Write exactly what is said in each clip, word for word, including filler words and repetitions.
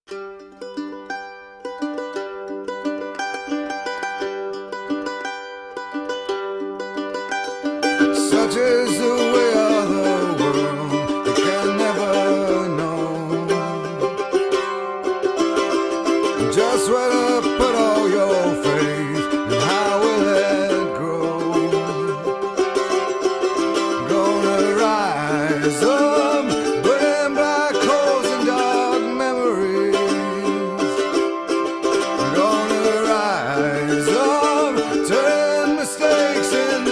Such is the way of the world, you can never know just where to put all your faith and how will it grow. Gonna rise up, burning black holes and dark memories. Gonna rise up, turn mistakes into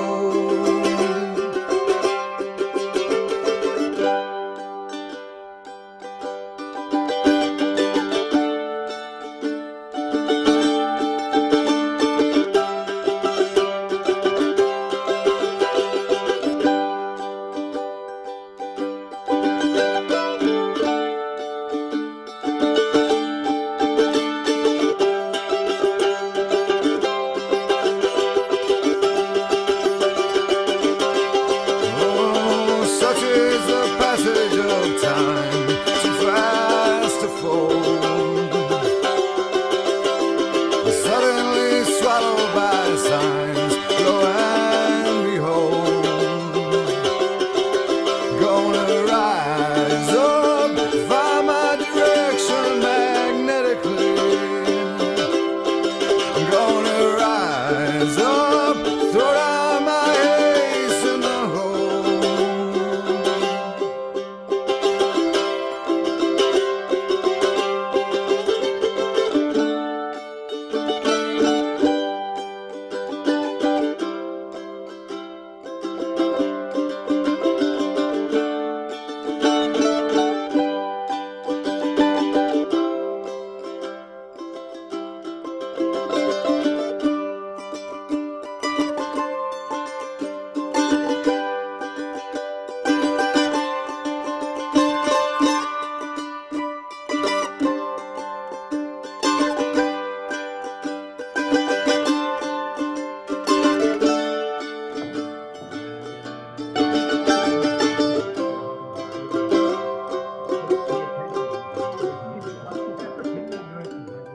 time, too fast to fold, suddenly swallowed by signs, lo and behold. Gonna rise up, find my direction magnetically. Gonna rise up, throw down my ace in the hole.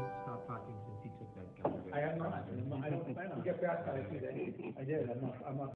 I am not, I don't plan on. You get back, I see that, I did, I'm not, I'm not.